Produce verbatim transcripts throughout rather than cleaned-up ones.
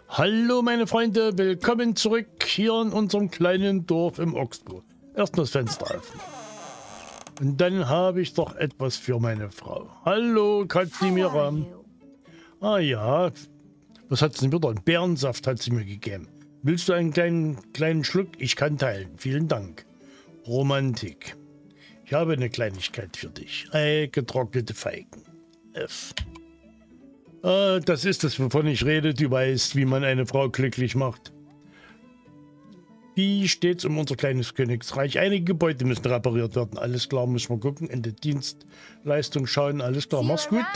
Hallo meine Freunde, willkommen zurück hier in unserem kleinen Dorf im Oxbow. Erst das Fenster öffnen. Und dann habe ich doch etwas für meine Frau. Hallo Kasimira. Ah ja, was hat sie denn wieder? Einen Bärensaft hat sie mir gegeben. Willst du einen kleinen, kleinen Schluck? Ich kann teilen. Vielen Dank. Romantik. Ich habe eine Kleinigkeit für dich. Äh, getrocknete Feigen. F. Ah, das ist es, wovon ich rede. Du weißt, wie man eine Frau glücklich macht. Wie steht's um unser kleines Königsreich? Einige Gebäude müssen repariert werden. Alles klar, müssen wir gucken. In der Dienstleistung schauen. Alles klar, mach's gut.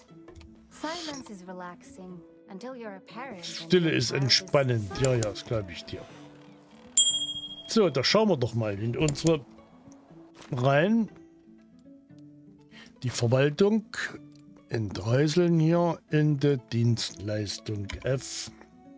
Stille ist entspannend. Ja, ja, das glaube ich dir. So, da schauen wir doch mal in unsere rein. Die Verwaltung. Enthäuseln hier in der Dienstleistung F.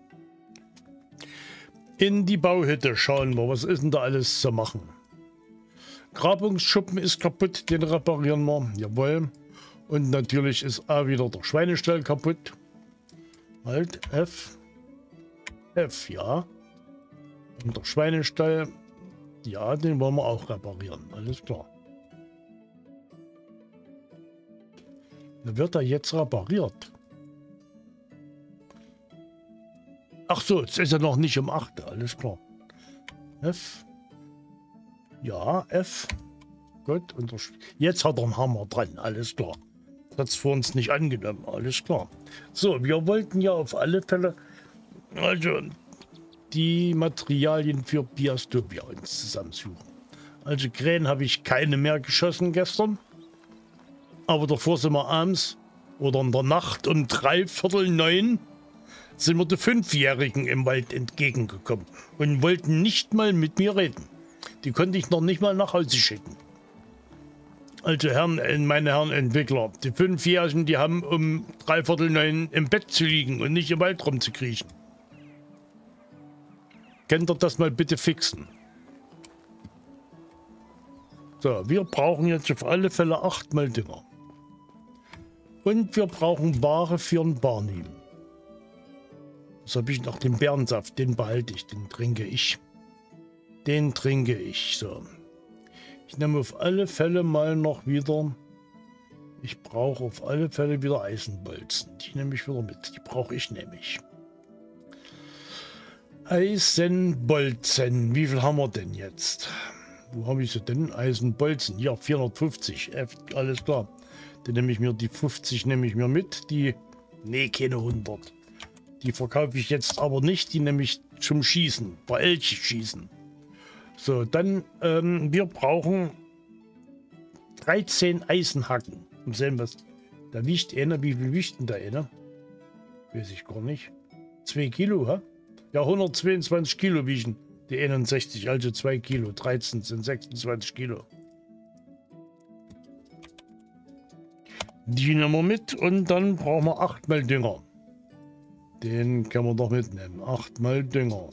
In die Bauhütte schauen wir, was ist denn da alles zu machen. Grabungsschuppen ist kaputt, den reparieren wir. Jawohl. Und natürlich ist auch wieder der Schweinestall kaputt. Halt, F. F, ja. Und der Schweinestall, ja, den wollen wir auch reparieren. Alles klar. Da wird er jetzt repariert. Ach so, jetzt ist er noch nicht um acht. Alles klar. F. Ja, F. Gut. Und jetzt hat er einen Hammer dran. Alles klar. Das hat es für uns nicht angenommen. Alles klar. So, wir wollten ja auf alle Fälle also die Materialien für Biastopia uns zusammensuchen. Also Krähen habe ich keine mehr geschossen gestern. Aber davor sind wir abends oder in der Nacht um drei Viertel neun sind wir den Fünfjährigen im Wald entgegengekommen und wollten nicht mal mit mir reden. Die konnte ich noch nicht mal nach Hause schicken. Also Herren, meine Herren Entwickler, die Fünfjährigen, die haben um drei Viertel neun im Bett zu liegen und nicht im Wald rumzukriechen. Könnt ihr das mal bitte fixen? So, wir brauchen jetzt auf alle Fälle achtmal Dünger. Und wir brauchen Ware für einen Barney. Was habe ich noch? Den Bärensaft, den behalte ich, den trinke ich. Den trinke ich, so. Ich nehme auf alle Fälle mal noch wieder, ich brauche auf alle Fälle wieder Eisenbolzen. Die nehme ich wieder mit, die brauche ich nämlich. Eisenbolzen, wie viel haben wir denn jetzt? Wo habe ich sie denn? Eisenbolzen, ja, vierhundertfünfzig, alles klar. Dann nehme ich mir die fünfzig, nehme ich mir mit, die, nee, keine hundert. Die verkaufe ich jetzt aber nicht, die nehme ich zum Schießen, bei Elche schießen. So, dann, ähm, wir brauchen dreizehn Eisenhacken. Und sehen was, da wiegt einer, wie viel wiegt denn da einer? Weiß ich gar nicht. zwei Kilo, hä? Ja, hundertzweiundzwanzig Kilo wiegen die einundsechzig, also zwei Kilo, dreizehn sind sechsundzwanzig Kilo. Die nehmen wir mit und dann brauchen wir achtmal Dünger. Den können wir doch mitnehmen. achtmal Dünger.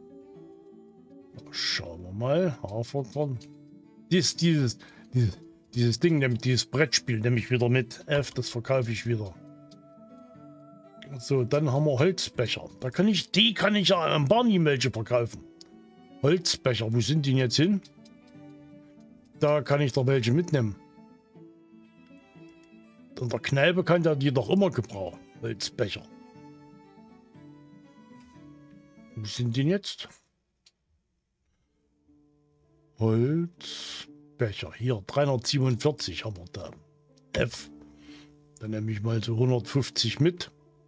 Schauen wir mal. Haferkorn. Dies, dieses, dieses, dieses Ding, dieses Brettspiel nehme ich wieder mit. F, das verkaufe ich wieder. So, dann haben wir Holzbecher. Da kann ich, die kann ich ja am Barney welche verkaufen. Holzbecher, wo sind die denn jetzt hin? Da kann ich doch welche mitnehmen. In der Kneipe kann der die doch immer gebrauchen. Holzbecher. Wo sind die jetzt? Holzbecher. Hier, dreihundertsiebenundvierzig haben wir da. F. Dann nehme ich mal so hundertfünfzig mit.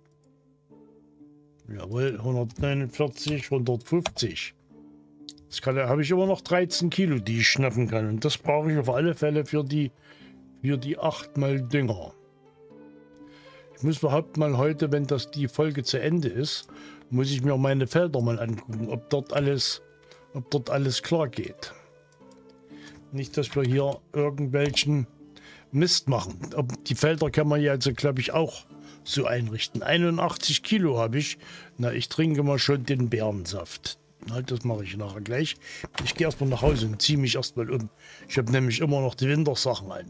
Jawohl, hundertneunundvierzig, hundertfünfzig. Das kann, da habe ich immer noch dreizehn Kilo, die ich schnappen kann. Und das brauche ich auf alle Fälle für die, für die achtmal Dünger. Ich muss überhaupt mal heute, wenn das die Folge zu Ende ist, muss ich mir meine Felder mal angucken, ob dort alles, ob dort alles klar geht. Nicht, dass wir hier irgendwelchen Mist machen. Ob die Felder kann man ja also, glaube ich, auch so einrichten. einundachtzig Kilo habe ich. Na, ich trinke mal schon den Bärensaft. Na, das mache ich nachher gleich. Ich gehe erstmal nach Hause und ziehe mich erstmal um. Ich habe nämlich immer noch die Wintersachen an.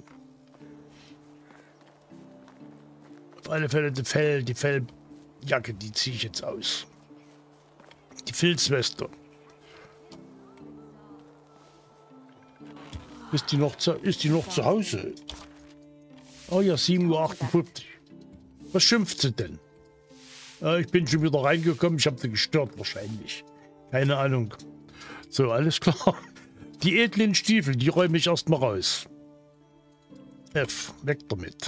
Auf alle Fälle die Fell, die Felljacke, die ziehe ich jetzt aus. Die Filzweste. Ist die noch zu, ist die noch zu Hause? Oh ja, sieben Uhr achtundfünfzig. Was schimpft sie denn? Äh, ich bin schon wieder reingekommen. Ich habe sie gestört wahrscheinlich. Keine Ahnung. So, alles klar. Die edlen Stiefel, die räume ich erstmal raus. F, weg damit.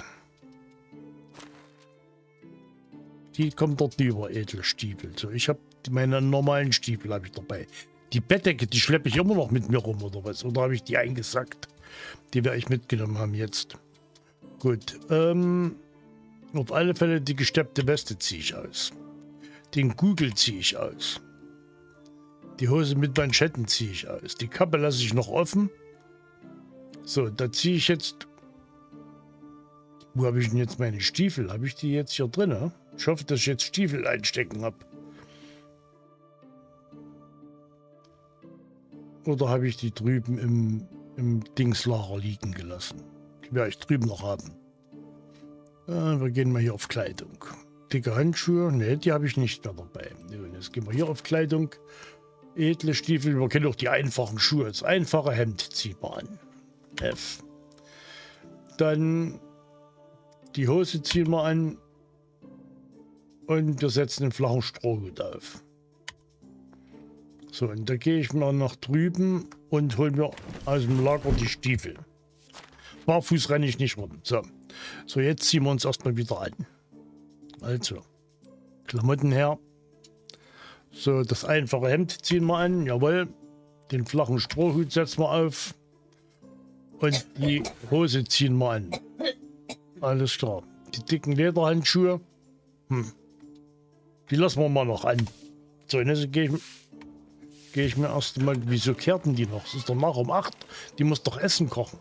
Die kommt dort über, edle Stiefel. So, ich habe meine normalen Stiefel habe ich dabei. Die Bettdecke, die schleppe ich immer noch mit mir rum oder was? Oder habe ich die eingesackt? Die werde ich mitgenommen haben jetzt. Gut. Ähm, auf alle Fälle die gesteppte Weste ziehe ich aus. Den Gugel ziehe ich aus. Die Hose mit Manschetten ziehe ich aus. Die Kappe lasse ich noch offen. So, da ziehe ich jetzt... Wo habe ich denn jetzt meine Stiefel? Habe ich die jetzt hier drin? Ich hoffe, dass ich jetzt Stiefel einstecken habe. Oder habe ich die drüben im, im Dingslager liegen gelassen? Die werde ich drüben noch haben. Ja, wir gehen mal hier auf Kleidung. Dicke Handschuhe? Ne, die habe ich nicht mehr dabei. Und jetzt gehen wir hier auf Kleidung. Edle Stiefel. Wir kennen auch die einfachen Schuhe. Das einfache Hemd zieht man an. F. Dann die Hose ziehen wir an. Und wir setzen den flachen Strohhut auf. So, und da gehe ich mal nach drüben und hole mir aus dem Lager die Stiefel. Barfuß renne ich nicht rum. So, so jetzt ziehen wir uns erstmal wieder an. Also, Klamotten her. So, das einfache Hemd ziehen wir an. Jawohl. Den flachen Strohhut setzen wir auf. Und die Hose ziehen wir an. Alles klar. Die dicken Lederhandschuhe. Hm. Die lassen wir mal noch an. So, und jetzt gehe ich... Gehe ich mir erst mal, wieso kehrten die noch? Es ist doch nach um acht. Die muss doch Essen kochen.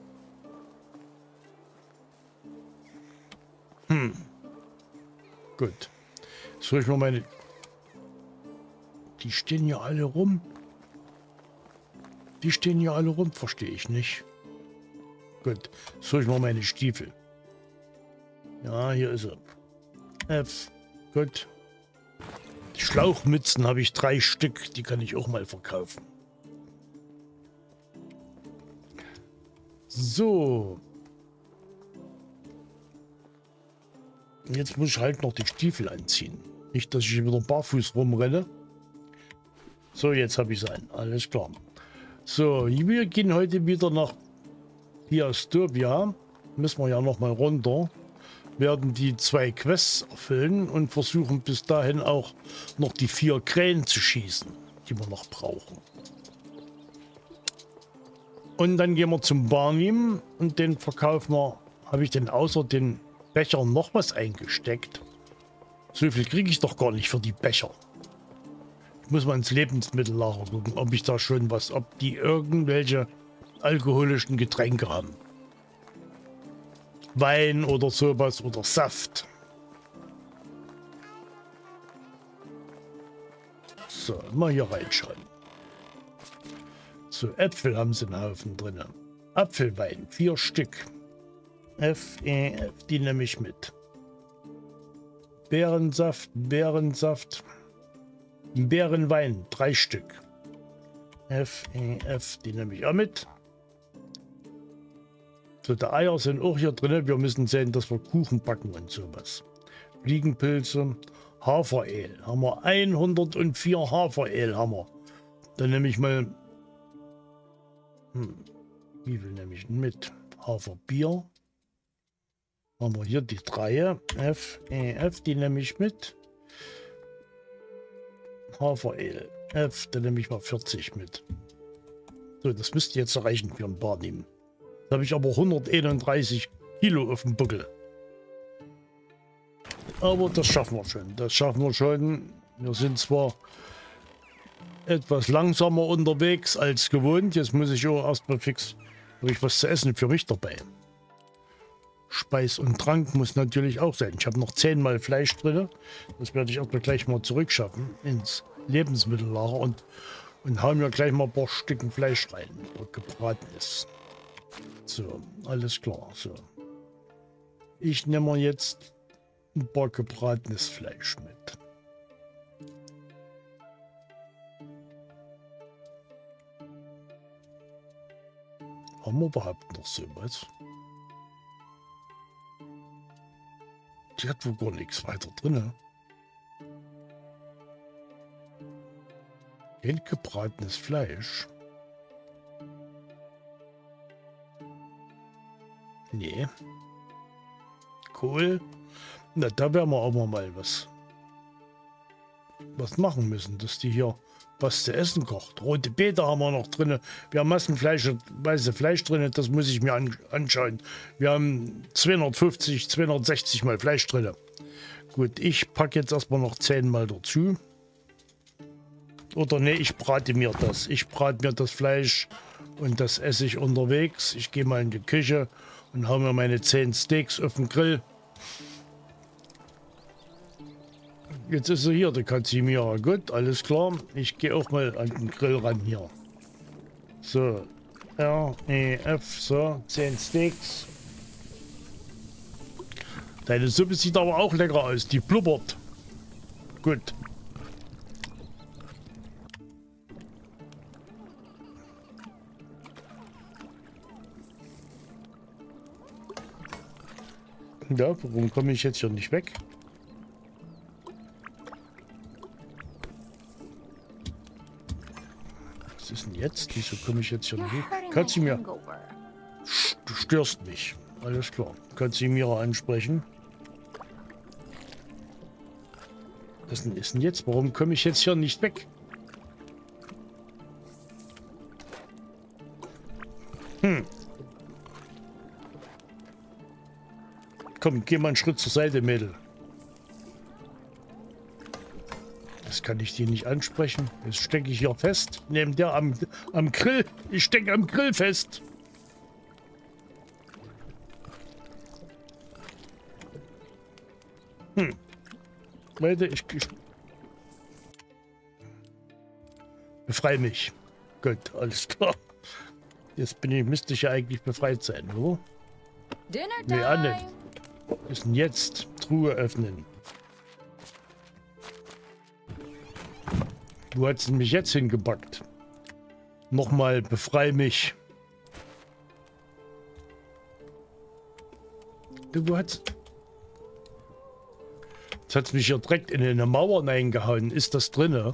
Hm. Gut. Jetzt hole ich mal meine... Die stehen ja alle rum. Die stehen ja alle rum, verstehe ich nicht. Gut. Jetzt hole ich mal meine Stiefel. Ja, hier ist er. F. Gut. Die Schlauchmützen habe ich drei Stück, die kann ich auch mal verkaufen. So. Jetzt muss ich halt noch die Stiefel anziehen. Nicht, dass ich wieder barfuß rumrenne. So, jetzt habe ich es an. Alles klar. So, wir gehen heute wieder nach Biastopia. Müssen wir ja noch mal runter. Werden die zwei Quests erfüllen und versuchen bis dahin auch noch die vier Krähen zu schießen, die wir noch brauchen. Und dann gehen wir zum Barnim und den verkaufen wir. Habe ich denn außer den Bechern noch was eingesteckt? So viel kriege ich doch gar nicht für die Becher. Ich muss mal ins Lebensmittellager gucken, ob ich da schon was, ob die irgendwelche alkoholischen Getränke haben. Wein oder sowas oder Saft. So, mal hier reinschauen. So, Äpfel haben sie einen Haufen drin. Apfelwein, vier Stück. F, E, F, die nehme ich mit. Beerensaft, Beerensaft. Beerenwein, drei Stück. F, E, F, die nehme ich auch mit. So, die Eier sind auch hier drin. Wir müssen sehen, dass wir Kuchen backen und sowas. Fliegenpilze, Haferöl. Haben wir hundertvier Haferöl haben wir. Dann nehme ich mal... Hm, wie viel nehme ich denn mit? Haferbier. Haben wir hier die drei. F, E, F, die nehme ich mit. Haferöl. F, dann nehme ich mal vierzig mit. So, das müsste jetzt reichen für ein paar nehmen. Da habe ich aber hunderteinunddreißig Kilo auf dem Buckel. Aber das schaffen wir schon. Das schaffen wir schon. Wir sind zwar etwas langsamer unterwegs als gewohnt. Jetzt muss ich auch erstmal fix, habe ich was zu essen für mich dabei. Speis und Trank muss natürlich auch sein. Ich habe noch zehnmal Fleisch drin. Das werde ich erstmal gleich mal zurückschaffen ins Lebensmittellager und, und hau mir gleich mal ein paar Stücken Fleisch rein, das gebraten ist. So, alles klar. So. Ich nehme jetzt ein paar gebratenes Fleisch mit. Haben wir überhaupt noch sowas? Die hat wohl gar nichts weiter drin. Kein gebratenes Fleisch. Nee. Cool. Na, da werden wir aber mal was, was machen müssen, dass die hier was zu essen kocht. Rote Beete haben wir noch drin. Wir haben Massenfleisch, weiße Fleisch drin. Das muss ich mir an, anschauen. Wir haben zweihundertfünfzig, zweihundertsechzig mal Fleisch drin. Gut, ich packe jetzt erstmal noch zehn mal dazu. Oder nee, ich brate mir das. Ich brate mir das Fleisch und das esse ich unterwegs. Ich gehe mal in die Küche und hau mir meine zehn Steaks auf den Grill. Jetzt ist er hier, der Casimira. Gut, alles klar. Ich gehe auch mal an den Grill ran hier. So. R, E, F, so. zehn Steaks. Deine Suppe sieht aber auch lecker aus. Die blubbert. Gut. Ja, warum komme ich jetzt hier nicht weg? Was ist denn jetzt? Wieso komme ich jetzt hier nicht weg? Casimira, du störst mich. Alles klar. Casimira ansprechen. Was ist denn jetzt? Warum komme ich jetzt hier nicht weg? Hm. Komm, geh mal einen Schritt zur Seite, Mädel. Das kann ich dir nicht ansprechen. Jetzt stecke ich hier fest. Neben der am, am Grill. Ich stecke am Grill fest. Hm. Leute, ich, ich befreie mich. Gut, alles klar. Jetzt bin ich, müsste ich ja eigentlich befreit sein, oder? Nee, Anne. Was ist denn jetzt? Truhe öffnen. Wo hat sie mich jetzt hingepackt? Nochmal, befrei mich. Du, wo hat's? Jetzt hat es mich hier direkt in eine Mauer reingehauen. Ist das drinne?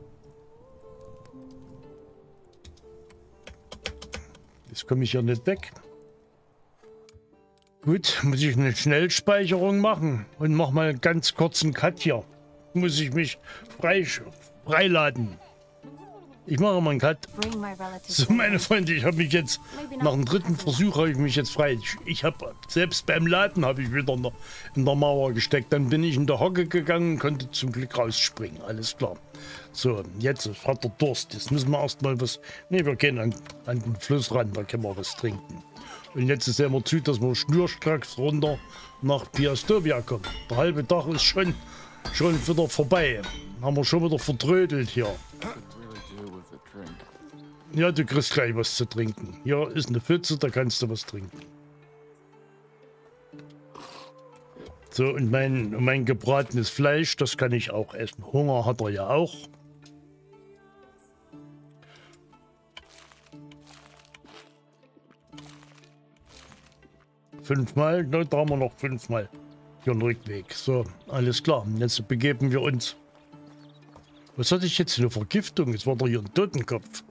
Jetzt komme ich hier nicht weg. Gut, muss ich eine Schnellspeicherung machen und mach mal einen ganz kurzen Cut hier. Muss ich mich frei, freiladen. Ich mache mal einen Cut. So, meine Freunde, ich habe mich jetzt, nach dem dritten Versuch habe ich mich jetzt frei. Ich, ich habe, selbst beim Laden habe ich wieder in der, in der Mauer gesteckt. Dann bin ich in der Hocke gegangen und konnte zum Glück rausspringen. Alles klar. So, jetzt hat der Durst. Jetzt müssen wir erstmal was, ne, wir gehen an, an den Fluss ran, da können wir was trinken. Und jetzt sehen wir zu, dass wir schnurstracks runter nach Piastovia kommen. Der halbe Tag ist schon, schon wieder vorbei. Haben wir schon wieder vertrödelt hier. Ja, du kriegst gleich was zu trinken. Hier ist eine Pfütze, da kannst du was trinken. So, und mein, mein gebratenes Fleisch, das kann ich auch essen. Hunger hat er ja auch. Fünfmal, ne, da haben wir noch fünfmal hier einen Rückweg. So, alles klar. Jetzt begeben wir uns. Was hatte ich jetzt? Eine Vergiftung? Jetzt war doch hier ein Totenkopf.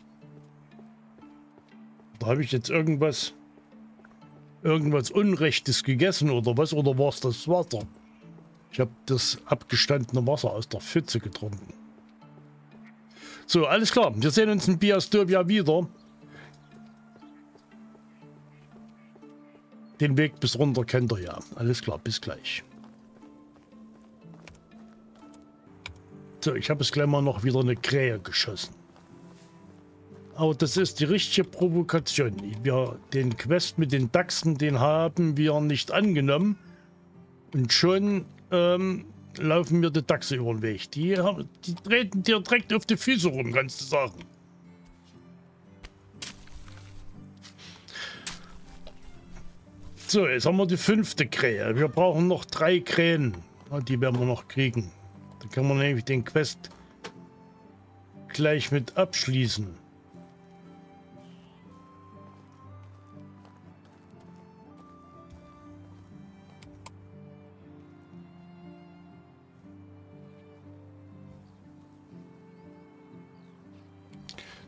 Da habe ich jetzt irgendwas, irgendwas Unrechtes gegessen oder was? Oder war es das Wasser? Ich habe das abgestandene Wasser aus der Pfütze getrunken. So, alles klar. Wir sehen uns in Piastovia wieder. Den Weg bis runter kennt ihr ja. Alles klar, bis gleich. So, ich habe es gleich mal noch wieder eine Krähe geschossen. Aber das ist die richtige Provokation. Wir, den Quest mit den Dachsen, den haben wir nicht angenommen. Und schon ähm, laufen mir die Dachse über den Weg. Die, haben, die treten dir direkt auf die Füße rum, kannst du sagen. So, jetzt haben wir die fünfte Krähe. Wir brauchen noch drei Krähen. Die werden wir noch kriegen. Da können wir nämlich den Quest gleich mit abschließen.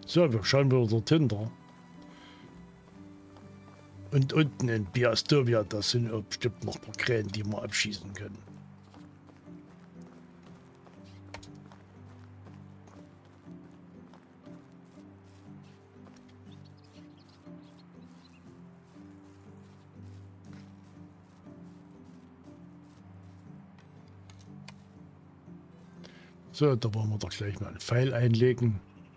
So, wir schauen wieder dorthin. Da. Und unten in Biastovia, das sind bestimmt noch ein paar Krähen, die wir abschießen können. So, da wollen wir doch gleich mal einen Pfeil einlegen.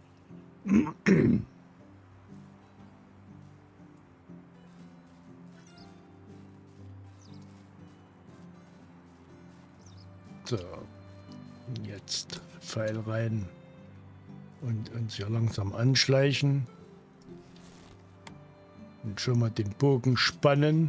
So, jetzt Pfeil rein und uns hier langsam anschleichen und schon mal den Bogen spannen.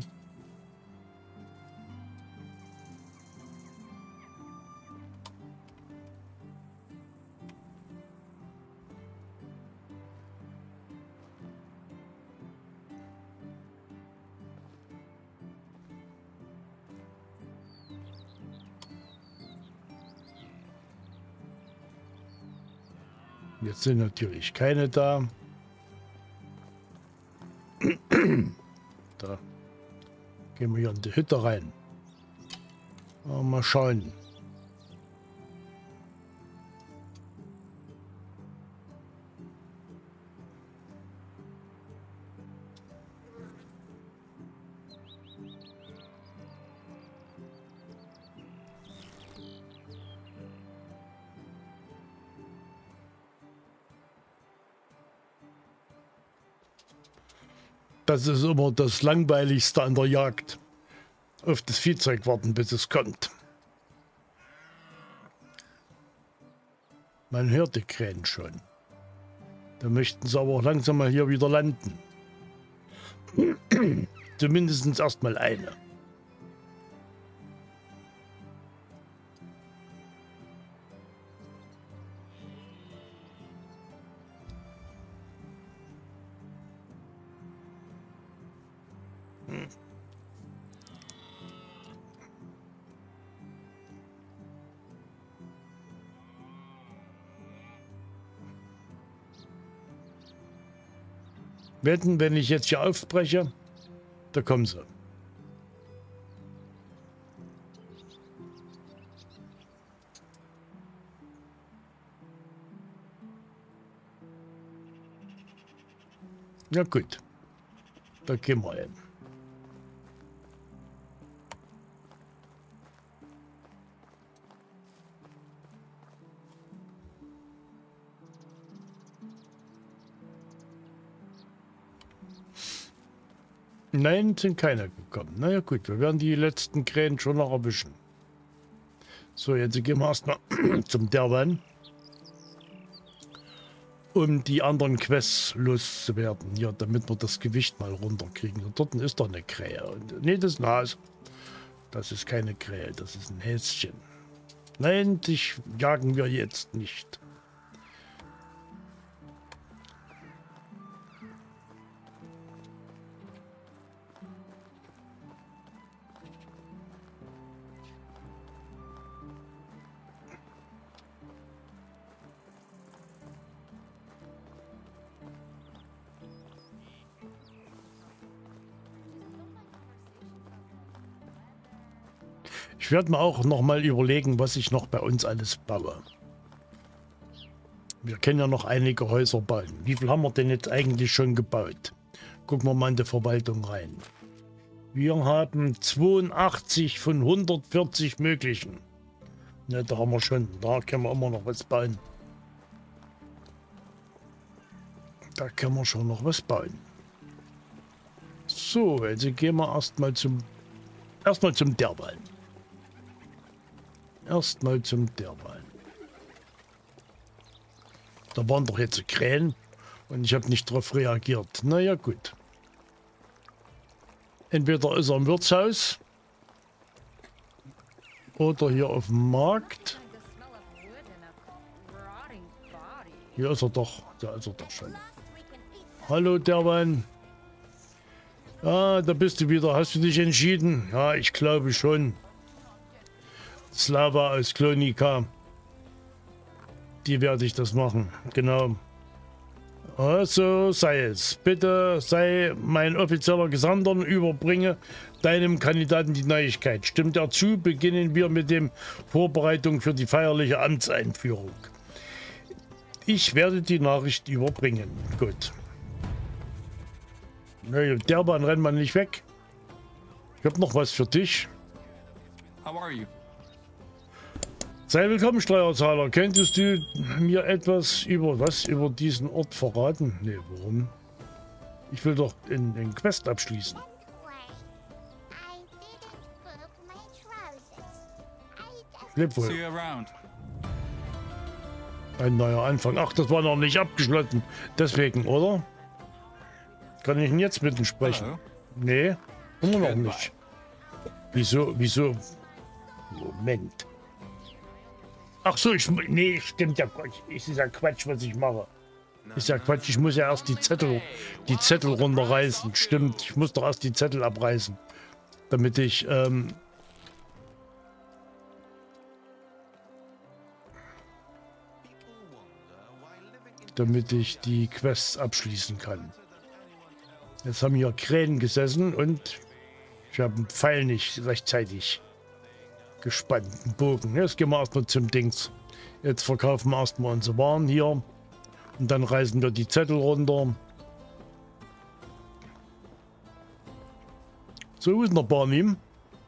Jetzt sind natürlich keine da. Da gehen wir hier in die Hütte rein. Mal schauen. Das ist immer das Langweiligste an der Jagd. Auf das Viehzeug warten, bis es kommt. Man hört die Krähen schon. Da möchten sie aber auch langsam mal hier wieder landen. Zumindest erstmal eine. Wetten, wenn ich jetzt hier aufbreche, da kommen sie. Ja gut, da gehen wir hin. Nein, sind keine gekommen. Naja gut, wir werden die letzten Krähen schon noch erwischen. So, jetzt gehen wir erstmal zum Derwan, um die anderen Quests loszuwerden. Hier, damit wir das Gewicht mal runterkriegen. Und dort ist doch eine Krähe. Und, nee, das ist ein Hase. Das ist keine Krähe, das ist ein Häschen. Nein, dich jagen wir jetzt nicht. Ich werde mir auch noch mal überlegen, was ich noch bei uns alles baue. Wir können ja noch einige Häuser bauen. Wie viel haben wir denn jetzt eigentlich schon gebaut? Gucken wir mal in die Verwaltung rein. Wir haben zweiundachtzig von hundertvierzig möglichen. Ne, da haben wir schon. Da können wir immer noch was bauen. Da können wir schon noch was bauen. So, also gehen wir erstmal zum erstmal zum Derwan. Erstmal zum Derwan. Da waren doch jetzt Krähen und ich habe nicht darauf reagiert. Naja, gut. Entweder ist er im Wirtshaus oder hier auf dem Markt. Hier ist er doch. Da ist er doch schon. Hallo, Derwan. Ah, da bist du wieder. Hast du dich entschieden? Ja, ich glaube schon. Slava aus Klonika. Die werde ich das machen. Genau. Also sei es. Bitte sei mein offizieller Gesandter und überbringe deinem Kandidaten die Neuigkeit. Stimmt er zu, beginnen wir mit den Vorbereitungen für die feierliche Amtseinführung. Ich werde die Nachricht überbringen. Gut. Nee, der Bahn rennt man nicht weg. Ich habe noch was für dich. How are you? Sei willkommen, Steuerzahler. Könntest du mir etwas über was über diesen Ort verraten? Nee, warum? Ich will doch in den Quest abschließen. Leb wohl. See you around. Ein neuer Anfang. Ach, das war noch nicht abgeschlossen. Deswegen, oder? Kann ich ihn jetzt mit ihm sprechen? Hello. Nee, immer noch nicht. Wieso, wieso? Moment. Ach so, ich, nee, stimmt ja, ist ja Quatsch, was ich mache. Ist ja Quatsch, ich muss ja erst die Zettel, die Zettel runterreißen. Stimmt, ich muss doch erst die Zettel abreißen, damit ich, ähm, damit ich die Quests abschließen kann. Jetzt haben hier Krähen gesessen und ich habe einen Pfeil nicht rechtzeitig gespannt, einen Bogen. Jetzt gehen wir erstmal zum Dings. Jetzt verkaufen wir erstmal unsere Waren hier und dann reißen wir die Zettel runter. So, wo ist noch Barnim?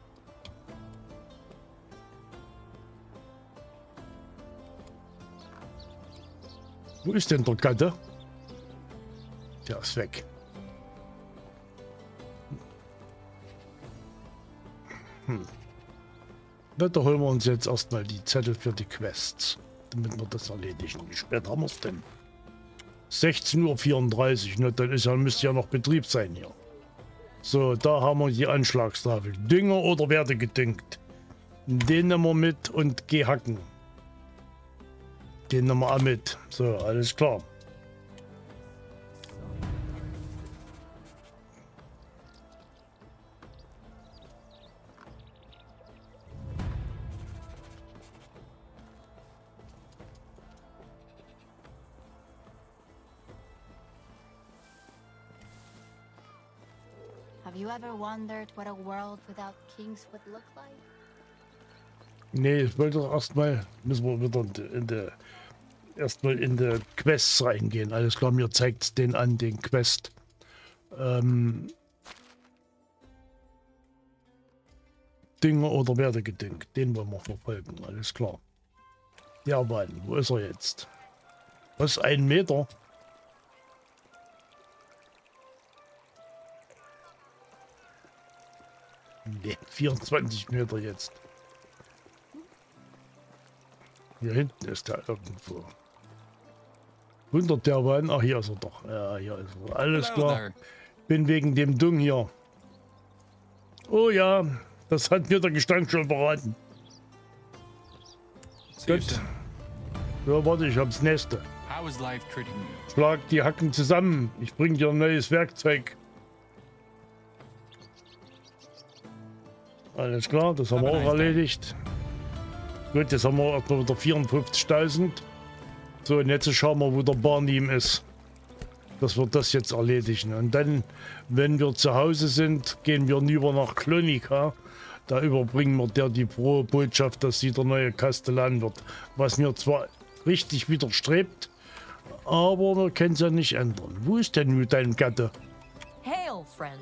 Wo ist denn der Gatte? Der ist weg. Hm. Na, da holen wir uns jetzt erstmal die Zettel für die Quests, damit wir das erledigen. Wie spät haben wir es denn? sechzehn Uhr vierunddreißig, ne, dann ist ja, müsste ja noch Betrieb sein hier. So, da haben wir die Anschlagstafel. Dünger oder werde gedüngt? Den nehmen wir mit und geh hacken. Den nehmen wir auch mit. So, alles klar. Have you ever wondered what a world without kings would look like? Nee, ich wollte doch erstmal, müssen wir wieder in der, in der erstmal in der Quests reingehen. Alles klar, mir zeigt den an, den Quest. Ähm, Dünger oder werde gedüngt. Den wollen wir verfolgen, alles klar. Ja, Mann, wo ist er jetzt? Was, ein Meter? Nee, vierundzwanzig Meter jetzt. Hier hinten ist er irgendwo. hundert der Wein. Ach, hier ist er doch. Ja, hier ist er. Alles klar. Bin wegen dem Dung hier. Oh ja, das hat mir der Gestank schon verraten. Gut. Ja, warte, ich hab's nächste. Schlag die Hacken zusammen. Ich bring dir ein neues Werkzeug. Alles klar, das haben wir auch erledigt. Gut, jetzt haben wir erstmal wieder vierundfünfzigtausend. So, und jetzt schauen wir, wo der Barnim ist. Dass wir das jetzt erledigen. Und dann, wenn wir zu Hause sind, gehen wir rüber nach Klonika. Da überbringen wir der die frohe Botschaft, dass sie der neue Kastellan wird. Was mir zwar richtig widerstrebt, aber wir können es ja nicht ändern. Wo ist denn nun dein Gatte? Hail, friend.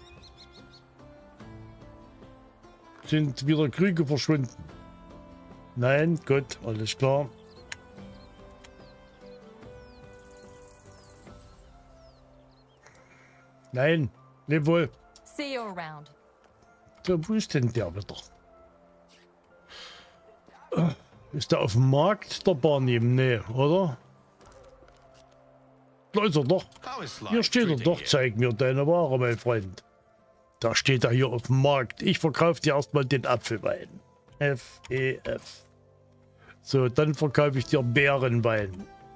Sind wieder Krüge verschwunden? Nein, gut, alles klar. Nein, leb wohl. See you around. So, wo ist denn der wieder? Ist der auf dem Markt, der Barnim? Nee, oder? Da ist er doch. Hier steht er doch. Zeig mir deine Ware, mein Freund. Da steht er hier auf dem Markt. Ich verkaufe dir erstmal den Apfelwein. F E F. So, dann verkaufe ich dir Beerenwein.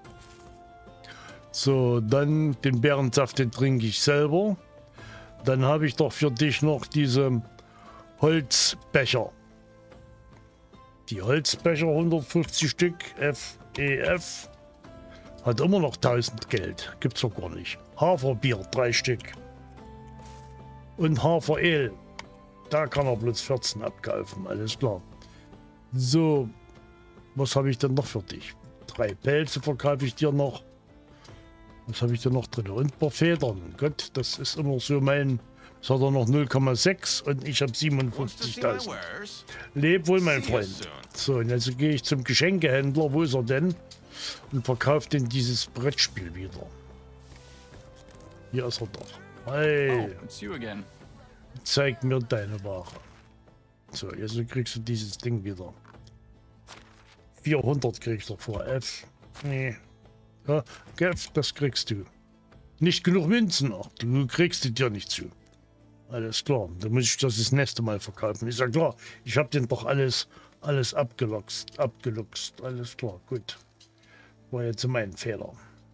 So, dann den Beerensaft, den trinke ich selber. Dann habe ich doch für dich noch diese Holzbecher. Die Holzbecher, hundertfünfzig Stück, F E F. Hat immer noch tausend Geld. Gibt's doch gar nicht. Haferbier, drei Stück. Und Haferel. Da kann er bloß vierzehn abkaufen, alles klar. So, was habe ich denn noch für dich? Drei Pelze verkaufe ich dir noch. Was habe ich denn noch drin? Und ein paar Federn. Gott, das ist immer so mein... Das hat er noch null Komma sechs und ich habe siebenundfünfzigtausend. Leb wohl, mein Freund. So, und jetzt gehe ich zum Geschenkehändler. Wo ist er denn? Und verkaufe denn dieses Brettspiel wieder. Hier ist er doch. Hey, Oh, it's you again. zeig mir deine Ware. So, jetzt kriegst du dieses Ding wieder. vierhundert kriegst du vor. F. Nee. Ja, F, das kriegst du. Nicht genug Münzen. Ach, du kriegst die dir nicht zu. Alles klar. Dann muss ich das das nächste Mal verkaufen. Ist ja klar. Ich habe den doch alles, alles abgeluchst. Abgeluchst. Alles klar. Gut. War jetzt mein Fehler.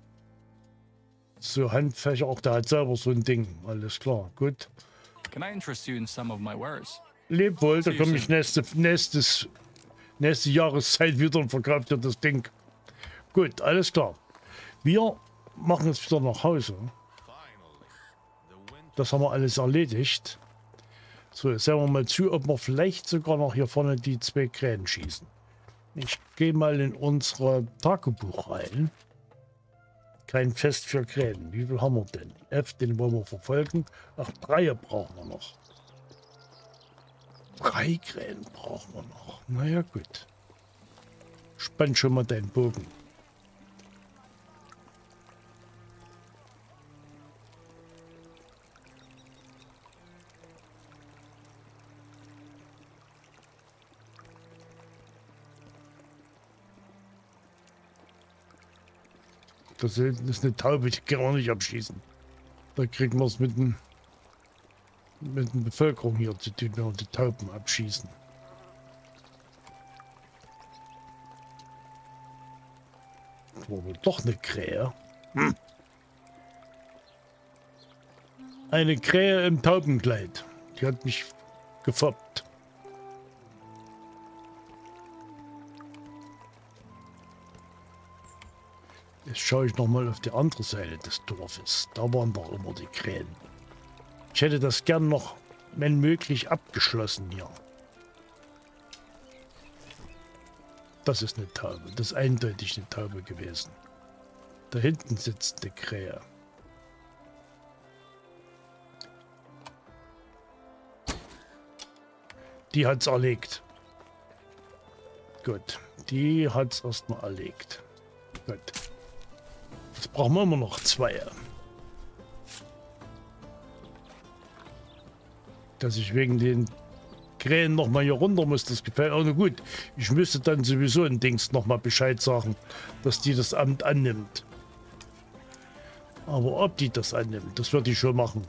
So, Handfächer. Auch der hat selber so ein Ding. Alles klar. Gut. Can I interest you in some of my wares? Leb wohl. Da komme ich nächste, nächstes, nächste Jahreszeit wieder und verkaufe dir das Ding. Gut. Alles klar. Wir machen jetzt wieder nach Hause. Das haben wir alles erledigt. So, jetzt sehen wir mal zu, ob wir vielleicht sogar noch hier vorne die zwei Krähen schießen. Ich gehe mal in unser Tagebuch rein. Kein Fest für Krähen. Wie viel haben wir denn? F, den wollen wir verfolgen. Ach, drei brauchen wir noch. Drei Krähen brauchen wir noch. Naja, gut. Spann schon mal deinen Bogen. Das ist eine Taube, die kann man nicht abschießen. Da kriegen wir es mit den mit der Bevölkerung hier zu tun, wenn wir die Tauben abschießen. Das war wohl doch eine Krähe. Hm. Eine Krähe im Taubenkleid. Die hat mich gefoppt. Jetzt schaue ich noch mal auf die andere Seite des Dorfes. Da waren doch immer die Krähen. Ich hätte das gern noch, wenn möglich, abgeschlossen hier. Das ist eine Taube. Das ist eindeutig eine Taube gewesen. Da hinten sitzt eine Krähe. Die hat's erlegt. Gut. Die hat's erstmal erlegt. Gut. Jetzt brauchen wir immer noch zwei. Dass ich wegen den Krähen noch mal hier runter muss, das gefällt auch nicht gut. Ich müsste dann sowieso ein Dings noch mal Bescheid sagen, dass die das Amt annimmt. Aber ob die das annimmt, das wird die schon machen.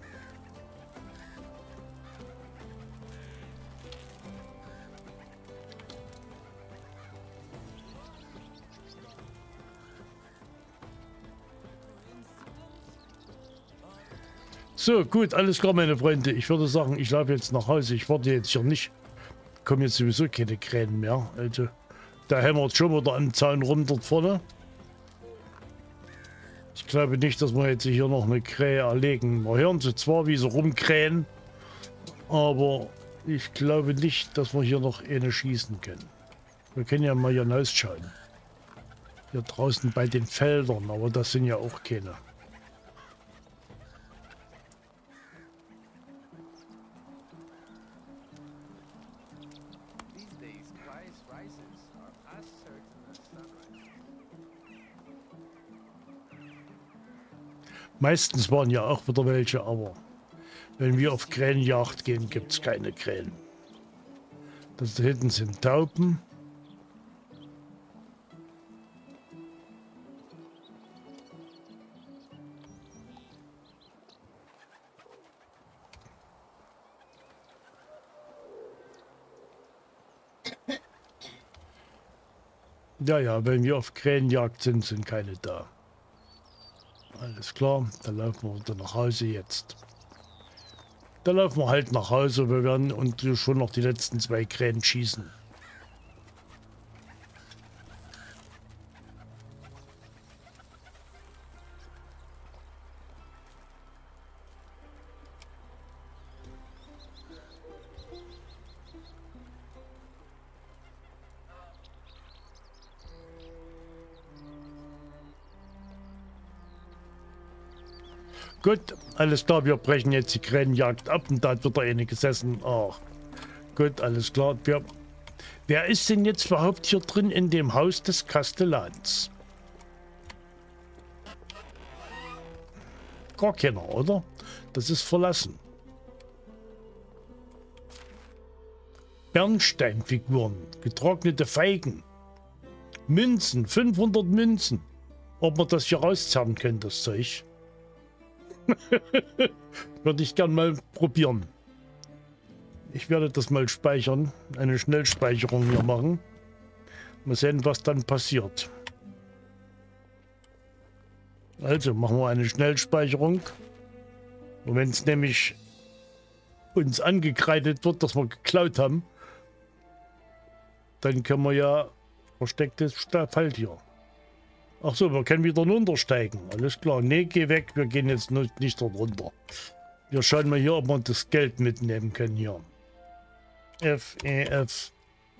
So, gut, alles klar, meine Freunde. Ich würde sagen, ich laufe jetzt nach Hause. Ich warte jetzt hier nicht. Kommen jetzt sowieso keine Krähen mehr. Also, da hämmert schon wieder am Zaun rum dort vorne. Ich glaube nicht, dass wir jetzt hier noch eine Krähe erlegen. Wir hören sie zwar, wie sie rumkrähen, aber ich glaube nicht, dass wir hier noch eine schießen können. Wir können ja mal hier hinausschauen. Hier draußen bei den Feldern, aber das sind ja auch keine. Meistens waren ja auch wieder welche, aber wenn wir auf Krähenjagd gehen, gibt es keine Krähen. Das da hinten sind Tauben. Ja, ja, wenn wir auf Krähenjagd sind, sind keine da. Alles klar, dann laufen wir wieder nach Hause jetzt. Dann laufen wir halt nach Hause, wir werden und schon noch die letzten zwei Krähen schießen. Gut, alles klar, wir brechen jetzt die Krähenjagd ab und da hat wieder eine gesessen. Ach, gut, alles klar. Wir, wer ist denn jetzt überhaupt hier drin in dem Haus des Kastellans? Gar keiner, oder? Das ist verlassen. Bernsteinfiguren, getrocknete Feigen, Münzen, fünfhundert Münzen. Ob man das hier rauszerren können, das Zeug. Würde ich gern mal probieren. Ich werde das mal speichern, eine Schnellspeicherung hier machen. Mal sehen, was dann passiert. Also machen wir eine Schnellspeicherung. Und wenn es nämlich uns angekreidet wird, dass wir geklaut haben, dann können wir ja verstecktes Falt hier. Ach so, wir können wieder runtersteigen. Alles klar. Nee, geh weg. Wir gehen jetzt nicht dort runter. Wir schauen mal hier, ob wir das Geld mitnehmen können hier. F, E, F.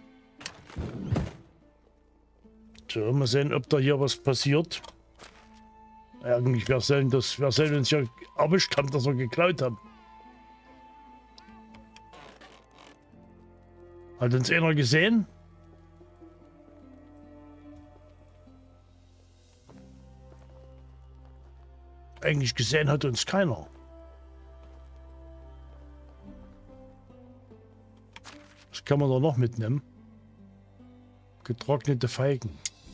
So, mal sehen, ob da hier was passiert. Eigentlich, wer soll, das, wer soll uns hier erwischt haben, dass wir geklaut haben? Hat uns einer gesehen? Eigentlich gesehen hat uns keiner. Was kann man da noch mitnehmen? Getrocknete Feigen.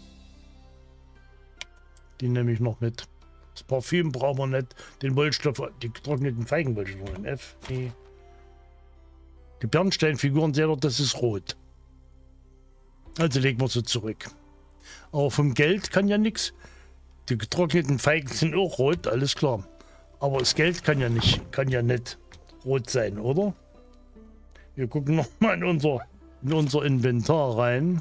Die nehme ich noch mit. Das Parfüm brauchen wir nicht. Den Wollstoff, die getrockneten Feigen wollte ich noch in F. E. Die Bernsteinfiguren, seht ihr, das ist rot. Also legen wir sie zurück. Aber vom Geld kann ja nichts. Die getrockneten Feigen sind auch rot, alles klar. Aber das Geld kann ja nicht, kann ja nicht rot sein, oder? Wir gucken nochmal in unser, in unser Inventar rein.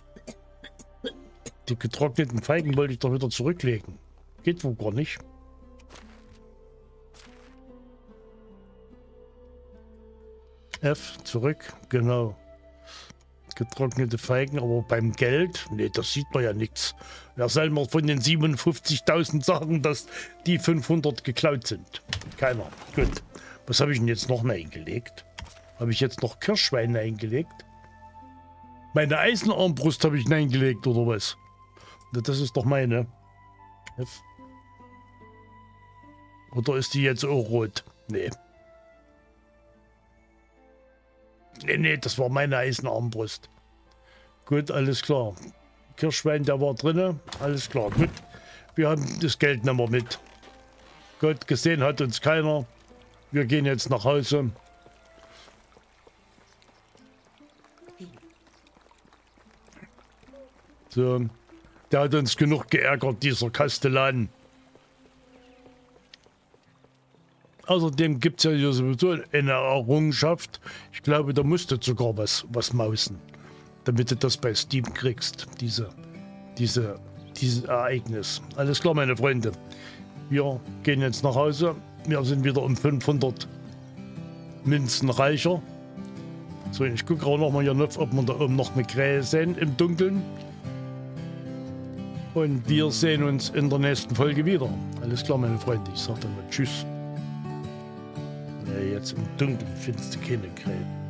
Die getrockneten Feigen wollte ich doch wieder zurücklegen. Geht wohl gar nicht. F, zurück, genau. Getrocknete Feigen, aber beim Geld, nee, das sieht man ja nichts. Wer soll mal von den siebenundfünfzigtausend sagen, dass die fünfhundert geklaut sind? Keiner. Gut. Was habe ich denn jetzt noch eingelegt? Habe ich jetzt noch Kirschwein eingelegt? Meine Eisenarmbrust habe ich eingelegt, oder was? Das ist doch meine. F. Oder ist die jetzt auch rot? Nee. Nee, nee, das war meine Eisenarmbrust. Gut, alles klar. Kirschwein, der war drinne. Alles klar, gut. Wir haben das Geld nicht mehr mit. Gut, gesehen hat uns keiner. Wir gehen jetzt nach Hause. So, der hat uns genug geärgert, dieser Kastellan. Außerdem gibt es ja hier sowieso eine Errungenschaft. Ich glaube, da musst du sogar was, was mausen, damit du das bei Steam kriegst, diese, diese, dieses Ereignis. Alles klar, meine Freunde. Wir gehen jetzt nach Hause. Wir sind wieder um fünfhundert Münzen reicher. So, ich gucke auch noch mal hier, ob wir da oben noch eine Krähe sehen im Dunkeln. Und wir sehen uns in der nächsten Folge wieder. Alles klar, meine Freunde. Ich sage dann mal Tschüss. Ja, jetzt im Dunkeln findest du keine Krähe.